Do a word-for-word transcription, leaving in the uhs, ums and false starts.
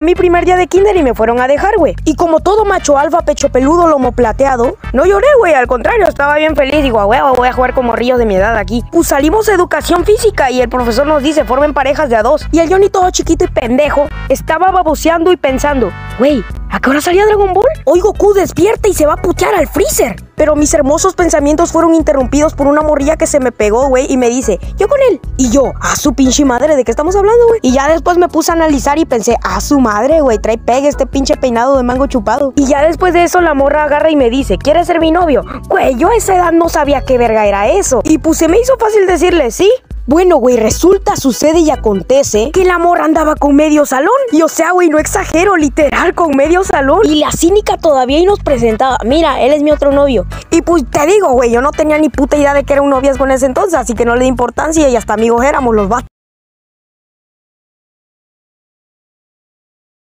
mi primer día de kinder y me fueron a dejar, güey. Y como todo macho alfa, pecho peludo, lomo plateado, no lloré, güey, al contrario, estaba bien feliz. Digo, a huevo, voy a jugar con morrillos de mi edad aquí. Pues salimos a educación física y el profesor nos dice, formen parejas de a dos. Y el Johnny todo chiquito y pendejo estaba baboseando y pensando, güey, ¿a qué hora salía Dragon Ball? Hoy Goku despierta y se va a putear al Freezer. Pero mis hermosos pensamientos fueron interrumpidos por una morrilla que se me pegó, güey, y me dice, yo con él. Y yo, a su pinche madre, ¿de qué estamos hablando, güey? Y ya después me puse a analizar y pensé, a su madre, güey, trae pegue este pinche peinado de mango chupado. Y ya después de eso la morra agarra y me dice, ¿quieres ser mi novio? Güey, yo a esa edad no sabía qué verga era eso. Y pues se me hizo fácil decirle, sí. Bueno, güey, resulta, sucede y acontece que la morra andaba con medio salón. Y o sea, güey, no exagero, literal, con medio salón. Y la cínica todavía y nos presentaba, mira, él es mi otro novio. Y pues te digo, güey, yo no tenía ni puta idea de que era un noviazgo en ese entonces, así que no le di importancia y hasta amigos éramos los vatos.